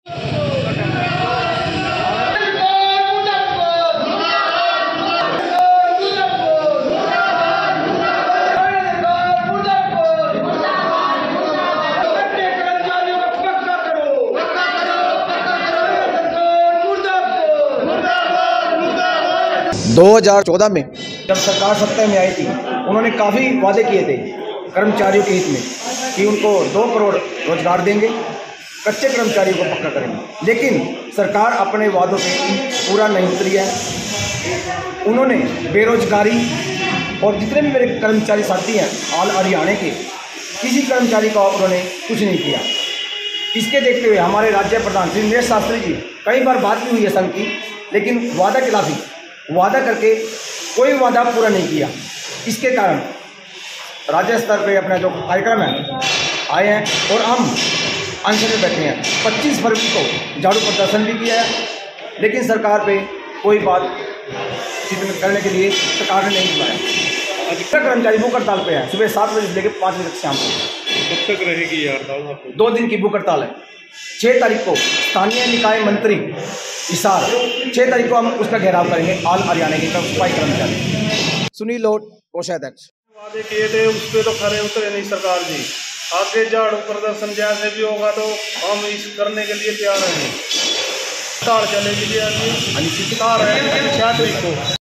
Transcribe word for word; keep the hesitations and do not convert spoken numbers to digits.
दो हज़ार चौदह में जब सरकार सत्ता में आई थी, उन्होंने काफ़ी वादे किए थे कर्मचारियों के हित में कि उनको दो करोड़ रोजगार देंगे, कच्चे कर्मचारियों को पक्का करेंगे। लेकिन सरकार अपने वादों पे पूरा नहीं उतरी है। उन्होंने बेरोजगारी और जितने भी मेरे कर्मचारी साथी हैं ऑल हरियाणा के, किसी कर्मचारी का उन्होंने कुछ नहीं किया। इसके देखते हुए हमारे राज्य प्रधान श्री नरेश शास्त्री जी, कई बार बात भी हुई है संघ की, लेकिन वादा खिलाफी वादा करके कोई वादा पूरा नहीं किया। इसके कारण राज्य स्तर पे अपना जो कार्यक्रम है आए हैं और हम अनशन में बैठे हैं। पच्चीस फरवरी को झाड़ू प्रदर्शन भी किया है, लेकिन सरकार पे कोई बात करने के लिए सरकार ने नहीं बुलाया। अधिकतर कर्मचारी भूख हड़ताल पे है, सुबह सात बजे से लेकर पाँच बजे तक शाम को। कब तक रहेगी ये हड़ताल? दो दिन की भूख हड़ताल है। छः तारीख को स्थानीय निकाय मंत्री हिसार, छः तारीख को हम उसका घेराव करेंगे ऑल हरियाणा के सफाई कर्मचारी। सुनील लोट, कोषाध्यक्ष। वादे किए थे उस पर तो खरे उतरे नहीं सरकार जी। आगे झाड़ू प्रदर्शन जैसे भी होगा तो हम इस करने के लिए तैयार हैं। हड़ताल चलेगी जी, अनिश्चितकाल है छह तारीख को।